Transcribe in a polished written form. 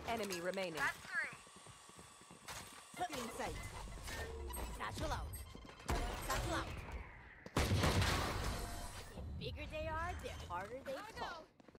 enemy remaining. In sight. Satchel out. Satchel out. The bigger they are, the harder they